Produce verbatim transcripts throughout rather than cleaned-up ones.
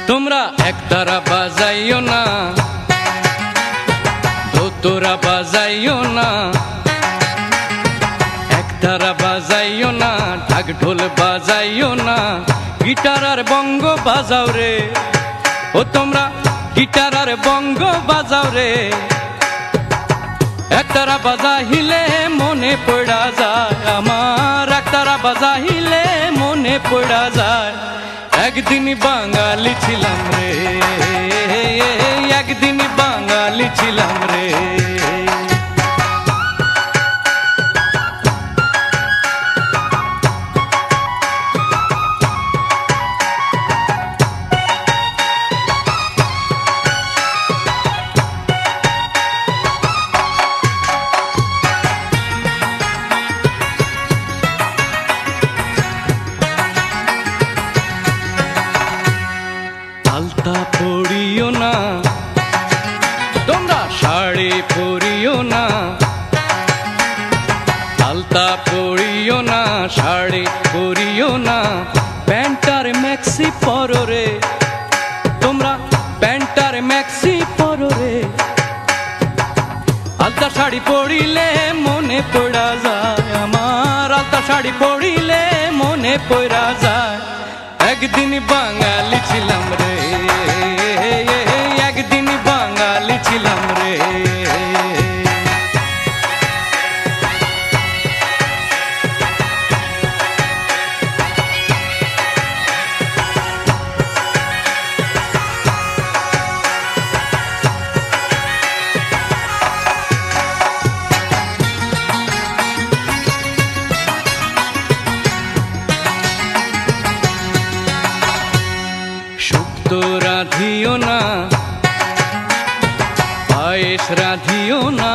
তোমরা একতারা বাজাইও না, দোতরা বাজাইও না, একতারা বাজাইও না, ঢাক ঢোল বাজাইও না, গিটার আর বঙ্গ বাজাও রে। ও তোমরা গিটার আর বঙ্গ বাজাও রে। একতারা বাজাইলে মনে পড়া যায় আমার, একতারা বাজাইলে মনে পড়া যায় একদিন বাঙালি ছিলাম রে, একদিন বাঙালি ছিলাম রে। আলতা পরিও না, তোমরা শাড়ি পরিও না, আলতা পরিও না, শাড়ি পরিও না, প্যান্টার ম্যাক্সি পরো রে। তোমরা প্যান্টার ম্যাক্সি পরো রে। আলতা শাড়ি পরিলে মনে পড়া যায় আমার, আলতা শাড়ি পরিলে মনে পড়া যায় একদিন বাঙালি ছিলাম রে, একদিন বাঙালি ছিলাম রে। শুক্তো রাধিও না, পায়েস রাধিও না,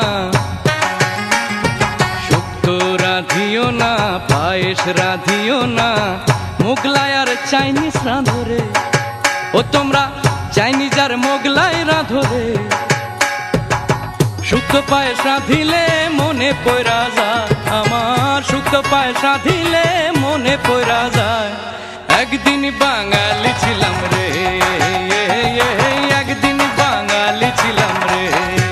শুক্তো রাধিও না, পায়েস রাধিও না, মোগলাই আর চাইনিজ রাঁধো রে। ও তোমরা চাইনিজ আর মোগলাই রাঁধো রে। শুক্তো পায়েস রাঁধিলে মনে পড়া যায় আমার, শুক্তো পায়েস রাঁধিলে মনে পড়া যায় একদিন বাঙালি ছিলাম রে, একদিন বাঙালি ছিলাম রে।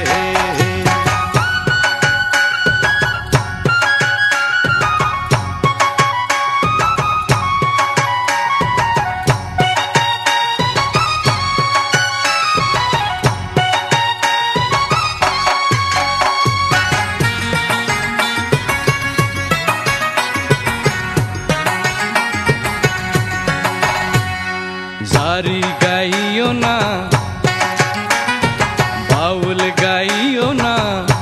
জারি গাইও না, বাউল গাইও না,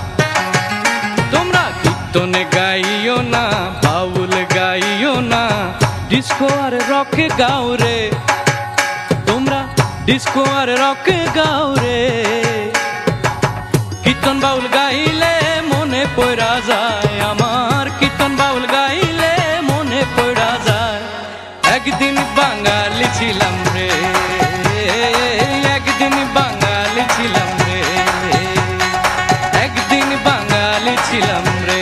তোমরা কীর্তন গাইও না, বাউল গাইও না, ডিস্কো আর রক গাও রে। তোমরা ডিস্কো আর রক গাও রে। কীর্তন বাউল গাইলে মনে পড়া যায় আমার, কীর্তন বাউল গাইলে মনে পড়া যায় একদিন বাঙালি ছিলাম রে, একদিন বাঙালি ছিলাম রে, একদিন বাঙালি ছিলাম রে।